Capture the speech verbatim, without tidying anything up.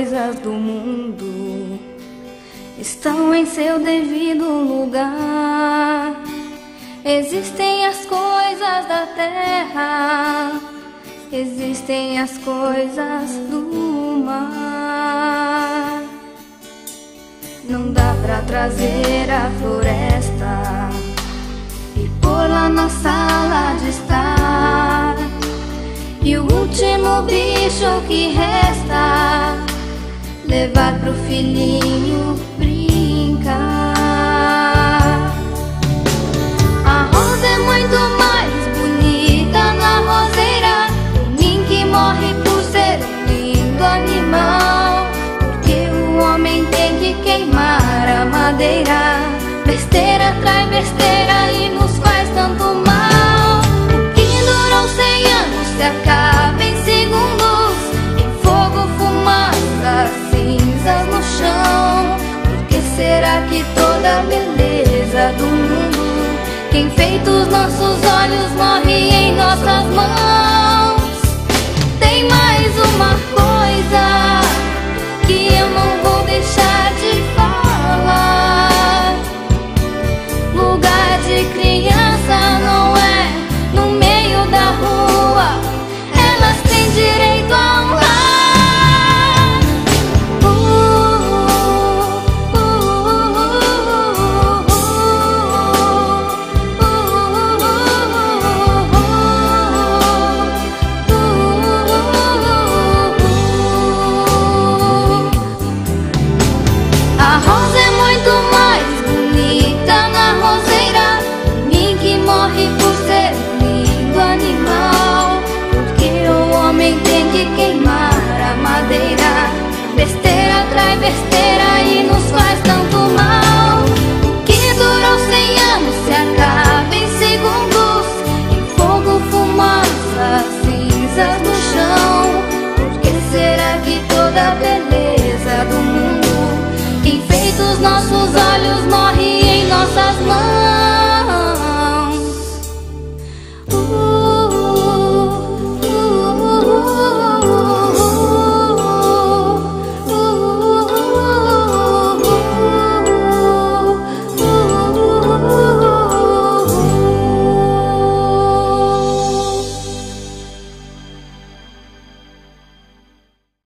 coisas do mundo estão em seu devido lugar. Existem as coisas da terra, existem as coisas do mar. Não dá pra trazer a floresta e pôr-la na sala de estar, e o último bicho que resta levar pro filhinho brincar. A rosa é muito mais bonita na roseira, o ninho que morre por ser um lindo animal, porque o homem tem que queimar a madeira. Besteira atrai besteira e nos faz tanto mal. O que durou cem anos se acaba em segundos, em fogo, fumaça, cinzas no chão. Por que será que toda a beleza do mundo que enfeita os nossos olhos morre em nossas mãos? Tem mais uma coisa que eu não vou deixar de falar: lugar de criança não é no meio da rua, elas têm direito a um lar. A rosa é muito mais bonita na roseira, o ninho que morre por ser um lindo animal, porque o homem tem que queimar a madeira. Besteira atrai besteira e nos faz tanto mal. O que durou cem anos se acaba em segundos, em fogo, fumaça, cinzas no chão. Por que será que toda a beleza do mundo que enfeita os nossos olhos morre em nossas